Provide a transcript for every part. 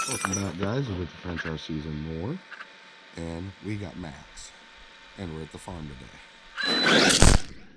Welcome back, guys. We're with the French R Season more, and we got Max, and we're at the farm today.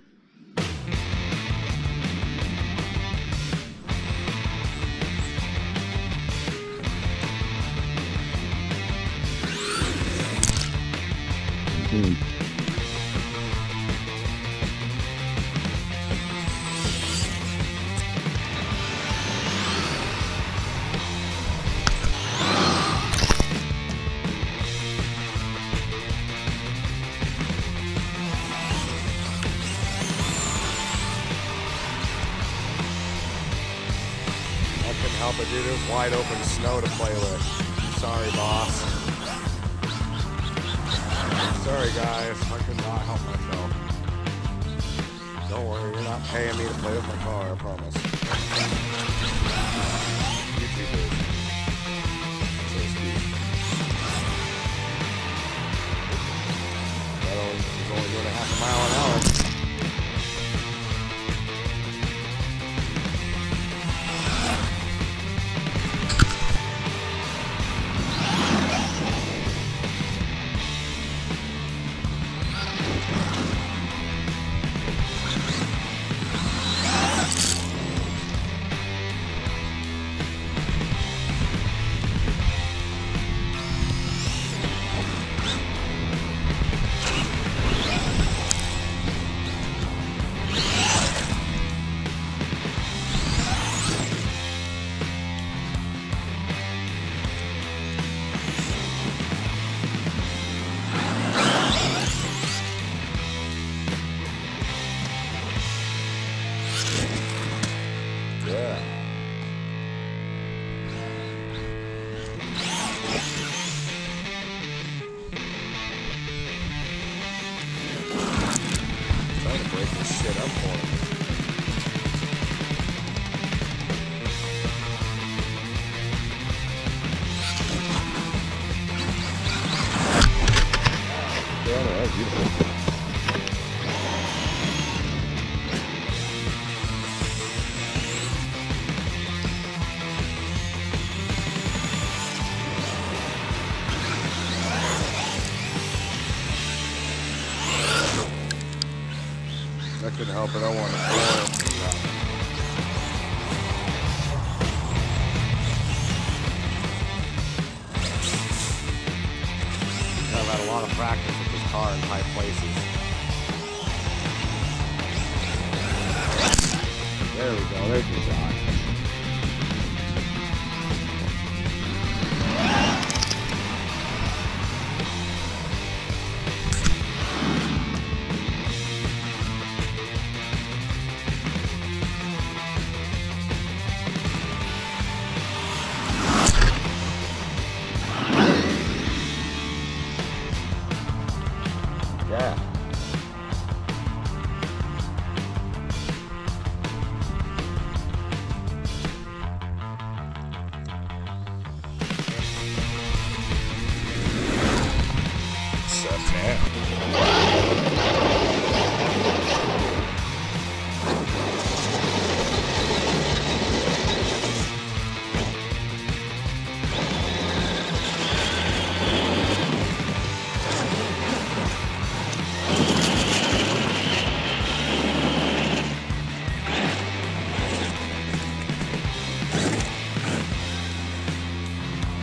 I couldn't help it, dude. It was wide open snow to play with. Sorry, boss. Sorry, guys. I could not help myself. Don't worry, you're not paying me to play with my car, I promise. You two did. So sweet. He's only doing a half a mile an hour. Yeah. Trying to break this shit up for him. Yeah, that was beautiful. I couldn't help it, I wanted to blow it. I've had a lot of practice with this car in high places. There we go, there's the shot. Yeah. What's up now?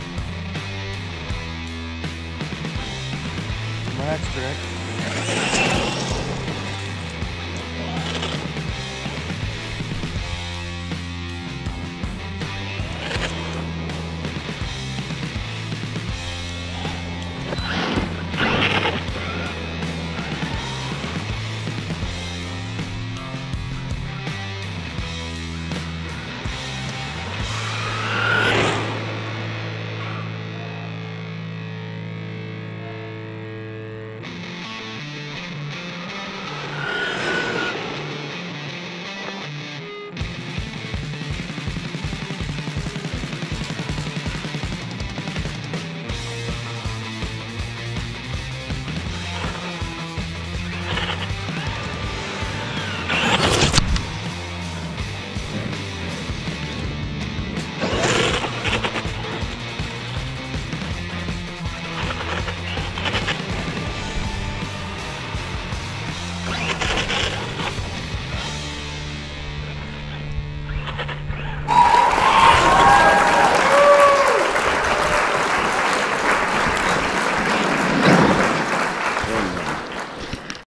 Maxx trick.